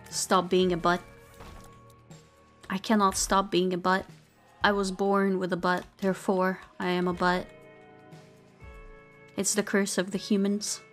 Stop being a butt. I cannot stop being a butt. I was born with a butt, therefore I am a butt. It's the curse of the humans.